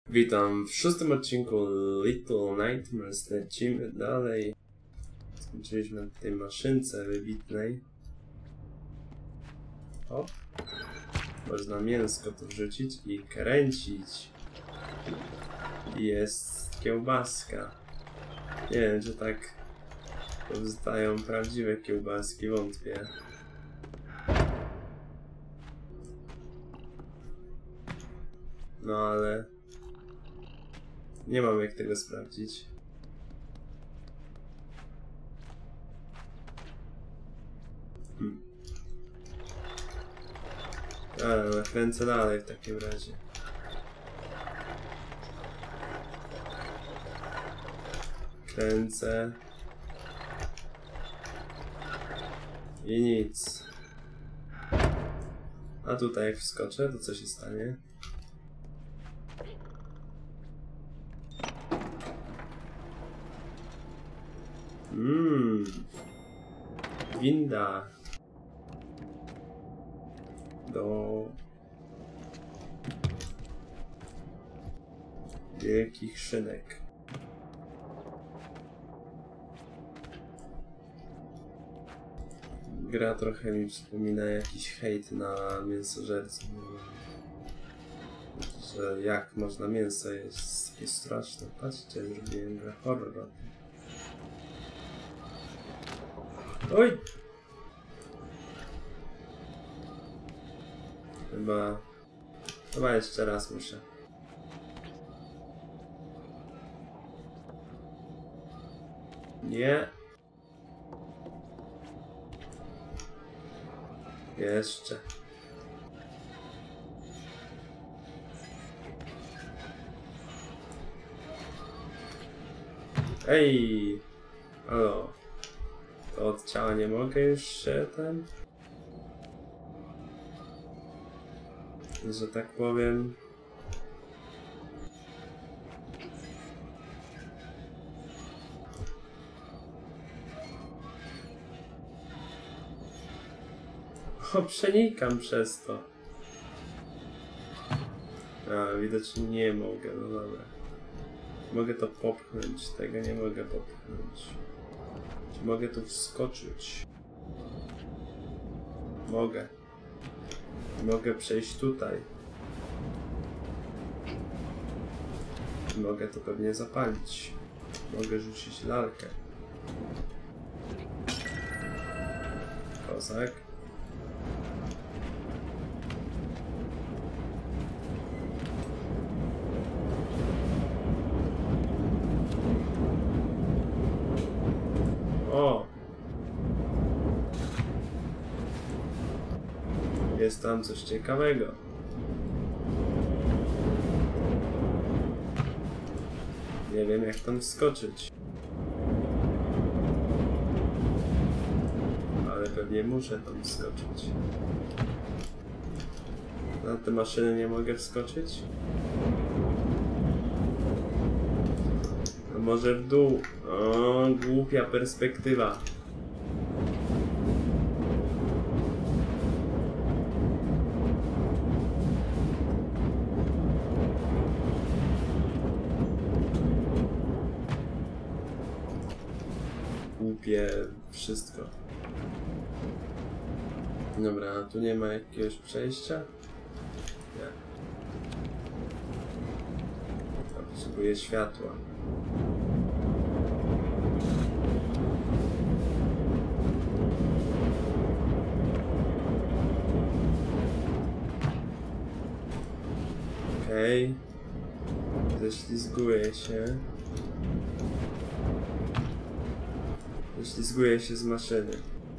Witam w szóstym odcinku Little Nightmares. Lecimy dalej. Skończyliśmy na tej maszynce wybitnej. Hop. Można mięsko tu wrzucić i kręcić. Jest kiełbaska. Nie wiem, czy tak powstają prawdziwe kiełbaski, wątpię. No ale nie mam jak tego sprawdzić. Ale kręcę dalej w takim razie. Kręcę. I nic. A tutaj jak wskoczę, to co się stanie? Winda do wielkich szynek. Gra trochę mi przypomina jakiś hejt na mięsożerców. Że jak można mięso jeść, jest takie straszne. Patrzcie, zrobiłem grę horror. Oj! Chyba jeszcze raz muszę. Nie. Jeszcze. Ej! Halo. To od ciała nie mogę już się że tak powiem. O, przenikam przez to. A, widocznie nie mogę, no dobra. Mogę to popchnąć, tego nie mogę popchnąć. Czy mogę tu wskoczyć? Mogę. Mogę przejść tutaj. Mogę to pewnie zapalić. Mogę rzucić lalkę. Kozak. O! Jest tam coś ciekawego. Nie wiem jak tam wskoczyć. Ale pewnie muszę tam wskoczyć. Na te maszyny nie mogę wskoczyć? A może w dół? O, głupia perspektywa. Głupie wszystko. Dobra, tu nie ma jakiegoś przejścia? Nie. Ja potrzebuję światła. Okej. Ześlizguję się. Ześlizguję się z maszyny.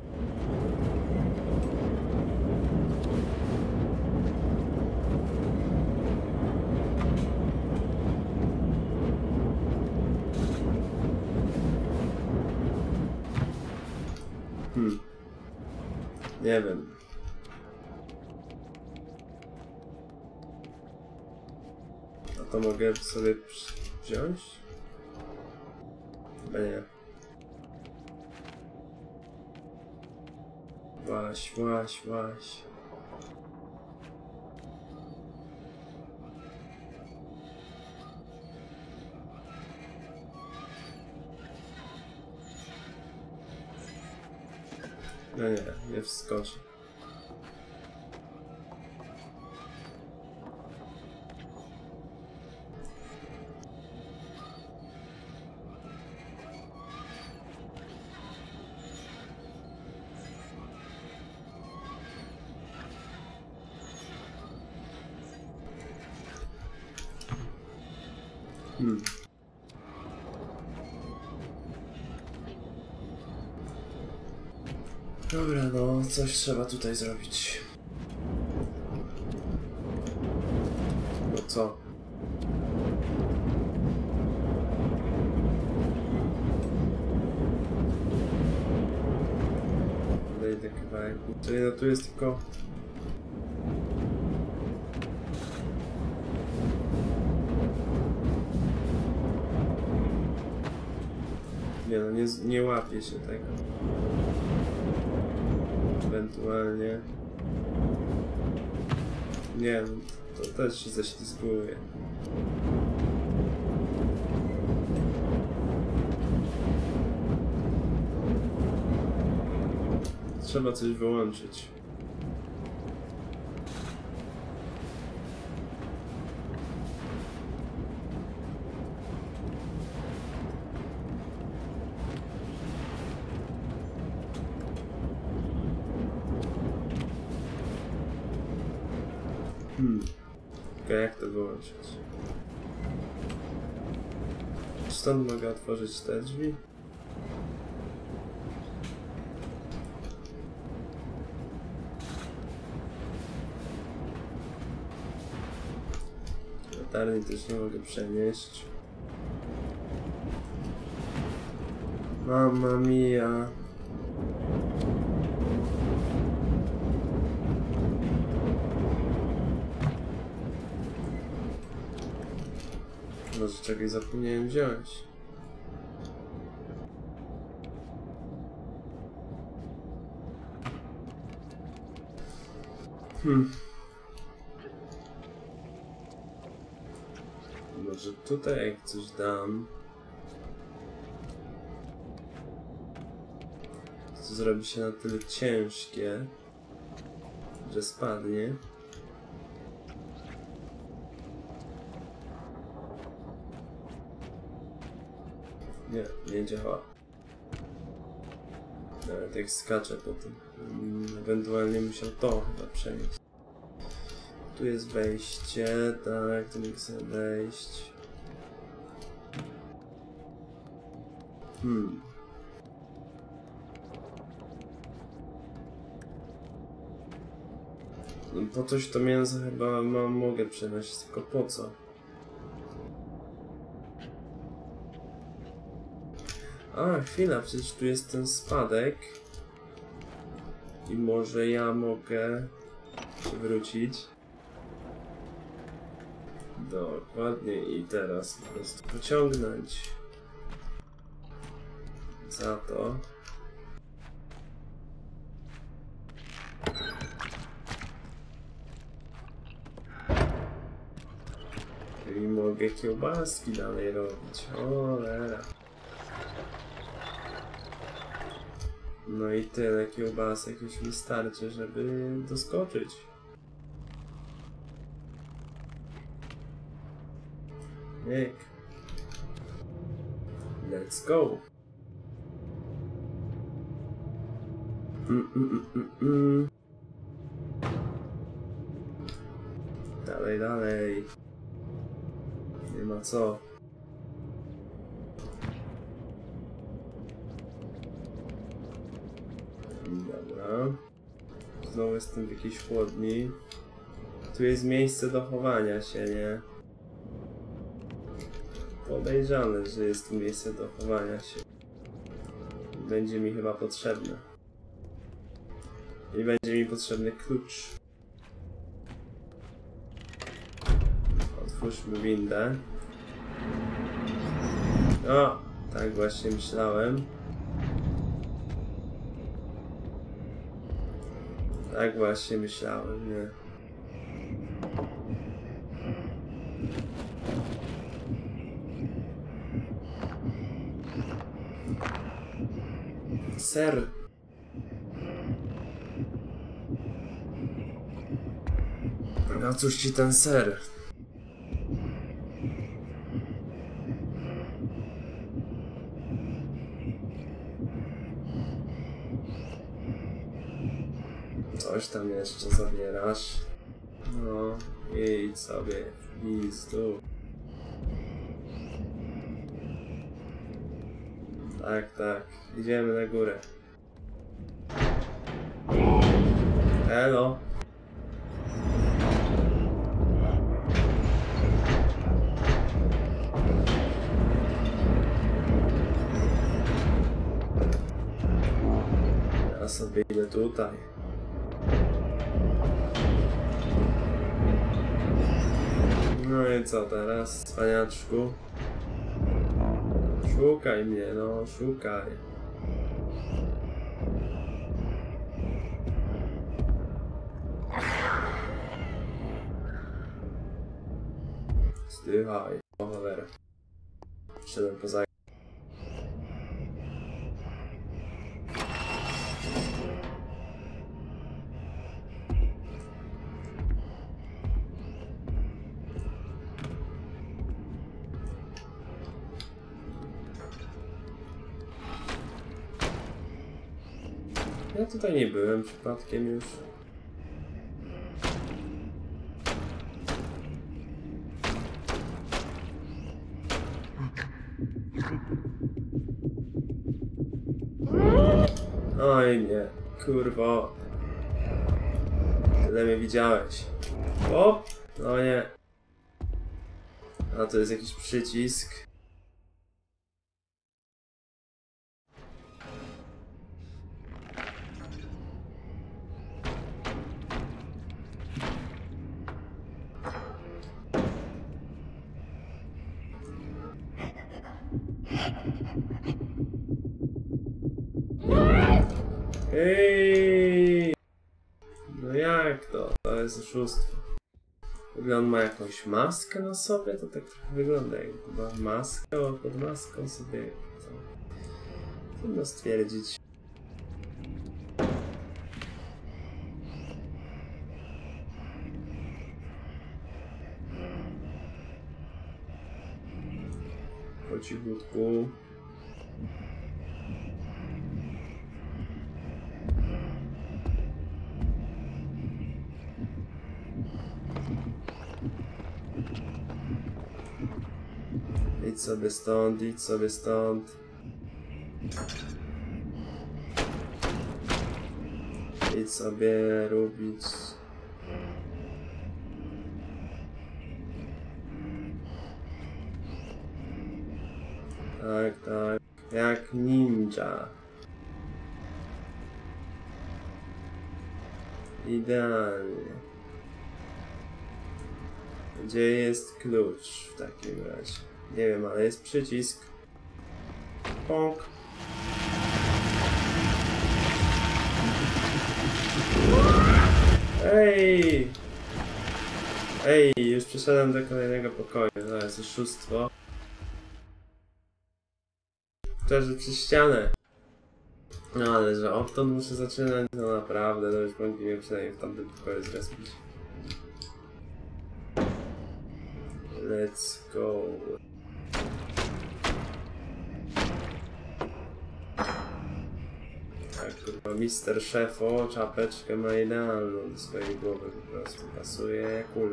Nie wiem. A to mogę sobie wziąć? Chyba nie. Łaś. No nie wskoczy. Dobra, no coś trzeba tutaj zrobić. No co? Wejdę kawałek. No tu jest tylko... Nie no, nie łapie się tego. Ewentualnie... Nie, to też się ześlizguje. Trzeba coś wyłączyć. Okej, jak to wyłączyć? Stąd mogę otworzyć te drzwi? Latarni też nie mogę przenieść. Mamma mia. Może czegoś zapomniałem wziąć. Może tutaj jak coś dam, to zrobi się na tyle ciężkie, że spadnie. Nie działa. Nawet jak skaczę po tym. Ewentualnie musiał to chyba przenieść. Tu jest wejście, tak, tu mogę sobie wejść. Po coś to mięso chyba mogę przenosić, tylko po co? A, chwila, przecież tu jest ten spadek. I może ja mogę przywrócić. Dokładnie, i teraz po prostu pociągnąć za to. I mogę kiełbaski dalej robić. Cholera. No i tyle kiełbasek już mi starczy, żeby doskoczyć. Nick. Let's go. Dalej. Nie ma co. Dobra. Znowu jestem w jakiejś chłodni. Tu jest miejsce do chowania się, nie? Podejrzane, że jest tu miejsce do chowania się. Będzie mi chyba potrzebne. I będzie mi potrzebny klucz. Otwórzmy windę. O! Tak właśnie myślałem. Tak właśnie myślałem, nie? Ser! A cóż ci ten ser? Coś tam jeszcze zabierasz. No, idź sobie, idź tu. Tak, tak, idziemy na górę. Hello. Ja sobie idę tutaj. No i co teraz, cwaniaczku? Szukaj mnie, no, szukaj. Zdychaj, o cholera. Wszedłem poza... Ja tutaj nie byłem przypadkiem już. Oj nie, kurwo. Tyle mnie widziałeś. O! No nie. A to jest jakiś przycisk. Ej! No jak to? To jest oszustwo. On ma jakąś maskę na sobie? To tak trochę wygląda, jakby chyba maskę, a pod maską sobie... To... Trudno stwierdzić. Po cichutku. Idź sobie stąd, idź sobie stąd. Idź sobie robić. Tak, tak. Jak ninja. Idealnie. Gdzie jest klucz w takim razie? Nie wiem, ale jest przycisk. Pąk. Ej! Ej, już przyszedłem do kolejnego pokoju. To jest oszustwo. Też przez ścianę. No ale że odtąd muszę zaczynać, no naprawdę, to już mogli mnie przynajmniej w tamtym pokoju zrespić. Let's go. Tak, kurwa, Mister Szefo czapeczkę ma idealną do swojej głowy, po prostu pasuje jak kula.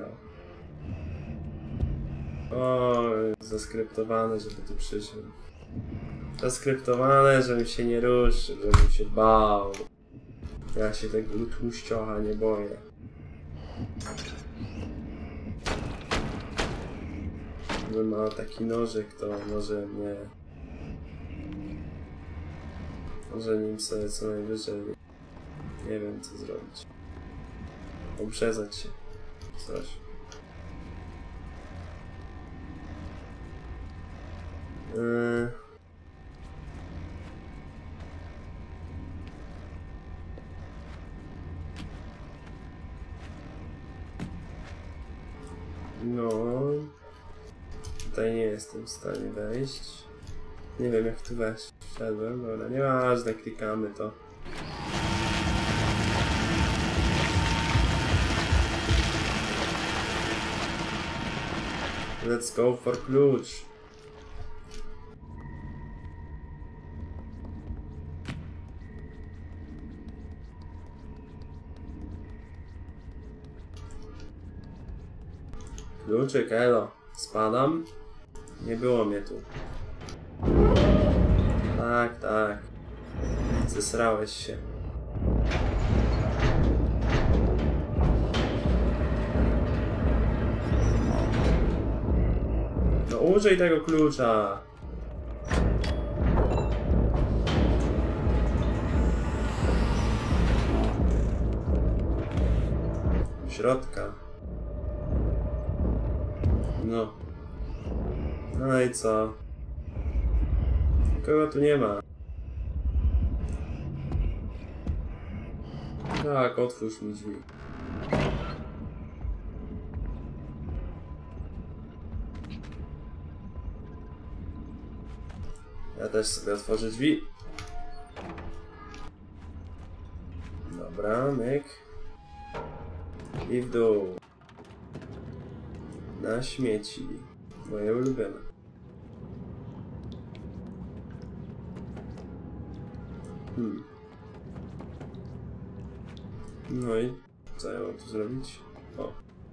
O, zaskryptowane, żeby tu przyszedł. Zaskryptowane, żebym się nie ruszył, żebym się bał. Ja się tego tłuściocha nie boję. Gdybym miał taki nożyk, to może mnie... Może nim sobie co najwyżej... Nie wiem co zrobić. Obrzezać się. Coś. No... Tutaj nie jestem w stanie wejść. Nie wiem jak tu wejść. Wszedłem, dobra, nieważne, klikamy to. Let's go for klucz. Kluczyk, elo. Spadam. Nie było mnie tu. Tak, tak. Zesrałeś się. No użyj tego klucza. Do środka. No. No i co? Kogo tu nie ma? Tak, otwórz mi drzwi. Ja też sobie otworzę drzwi. Dobra, myk. I w dół. Na śmieci. Moje ulubione. No i co ja mam tu zrobić? O.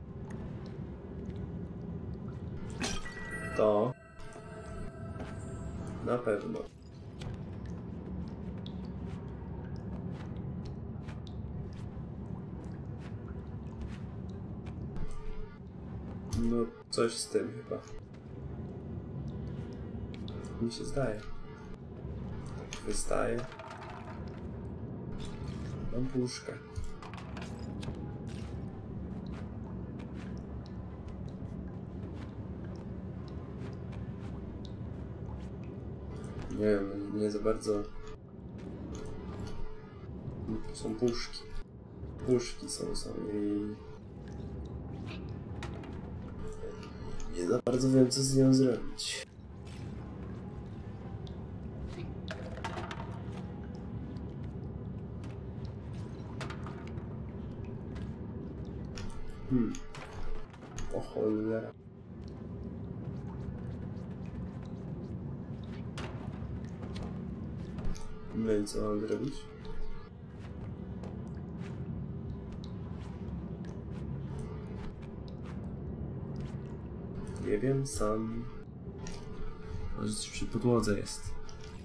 To. Na pewno. No, coś z tym chyba. Mi się zdaje. Tak wystaje. Mam puszkę. Nie wiem, nie za bardzo... Są puszki. Puszki są i... Nie za bardzo wiem, co z nią zrobić. O cholera. No i co mam zrobić? Nie wiem, sam... Może coś przy podłodze jest.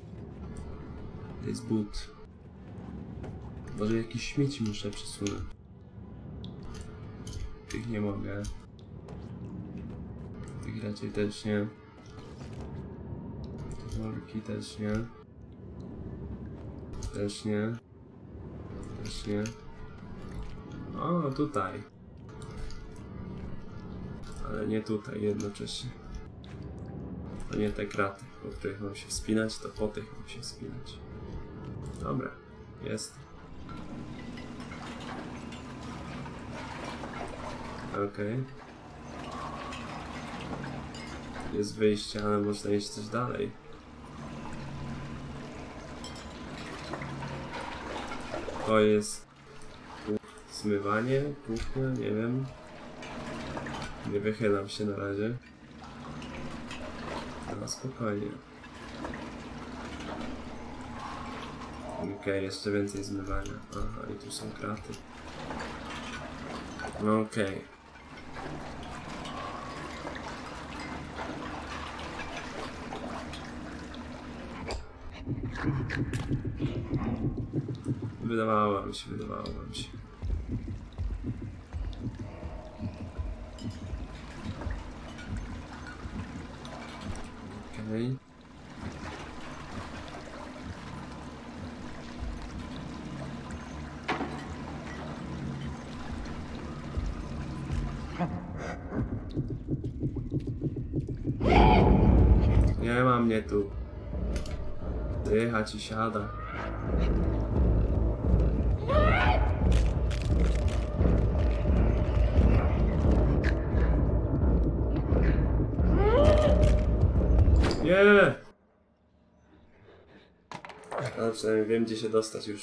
To jest but. Może jakieś śmieci muszę przesunąć. Tych nie mogę. Tych raczej też nie. Te worki też nie. Też nie. Też nie. O, tutaj. Ale nie tutaj jednocześnie. To nie te kraty, po których mam się wspinać, to po tych mam się wspinać. Dobra, jest. Okej. Jest wyjście, ale można iść coś dalej. To jest zmywanie, kuchnia, nie wiem. Nie wychylam się na razie. No spokojnie. Okej, jeszcze więcej zmywania. Aha, i tu są kraty. No okej. Wydawało mi się. Okej. Nie ma mnie tu. Dychać i siada. Nie! Ale przynajmniej wiem, gdzie się dostać już.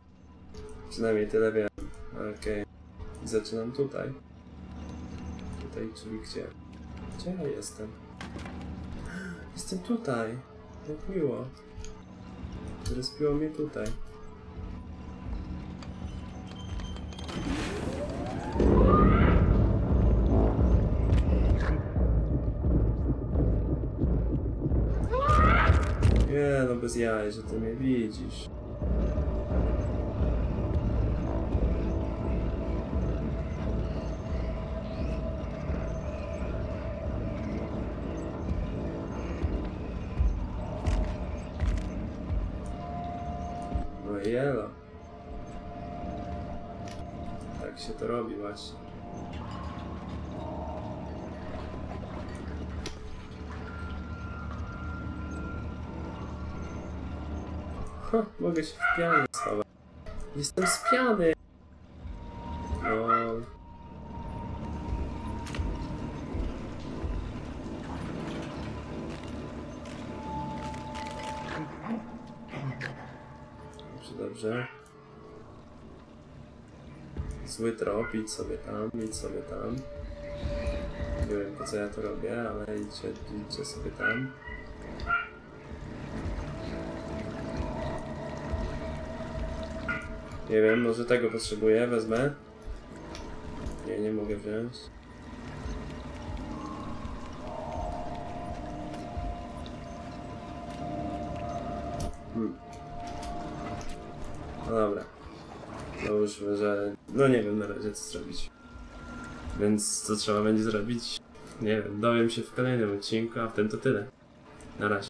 Przynajmniej tyle wiem. Okej. Zaczynam tutaj. tutaj, czyli gdzie? Gdzie ja jestem? Jestem tutaj. Jak miło. Zrespiło mnie tutaj. Nie, no bez jaj, że ty mnie widzisz. No jelo. Tak się to robi właśnie. Ha, mogę się w pianę schować. Jestem z piany! No. Dobrze, dobrze. Zły trop, idź sobie tam, idź sobie tam. Nie wiem po co ja to robię, ale idźcie sobie tam. Nie wiem, może tego potrzebuję, wezmę. Nie, nie mogę wziąć. No dobra. Załóżmy, że... No nie wiem na razie co zrobić. Więc co trzeba będzie zrobić? Nie wiem, dowiem się w kolejnym odcinku, a w tym to tyle. Na razie.